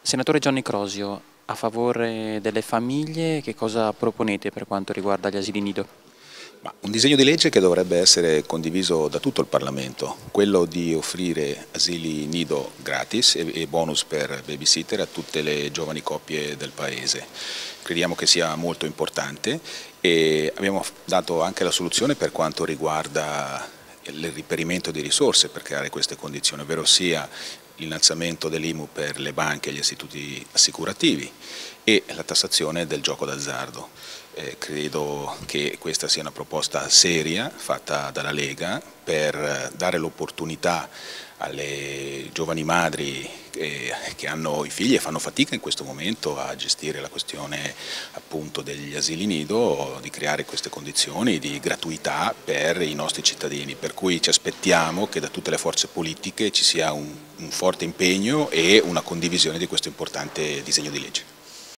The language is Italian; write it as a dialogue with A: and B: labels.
A: Senatore Gianni Crosio, a favore delle famiglie, che cosa proponete per quanto riguarda gli asili nido?
B: Un disegno di legge che dovrebbe essere condiviso da tutto il Parlamento, quello di offrire asili nido gratis e bonus per babysitter a tutte le giovani coppie del Paese. Crediamo che sia molto importante e abbiamo dato anche la soluzione per quanto riguarda il reperimento di risorse per creare queste condizioni, ovvero sia l'innalzamento dell'IMU per le banche e gli istituti assicurativi e la tassazione del gioco d'azzardo. Credo che questa sia una proposta seria fatta dalla Lega per dare l'opportunità alle giovani madri che hanno i figli e fanno fatica in questo momento a gestire la questione appunto degli asili nido, di creare queste condizioni di gratuità per i nostri cittadini, per cui ci aspettiamo che da tutte le forze politiche ci sia un forte impegno e una condivisione di questo importante disegno di legge.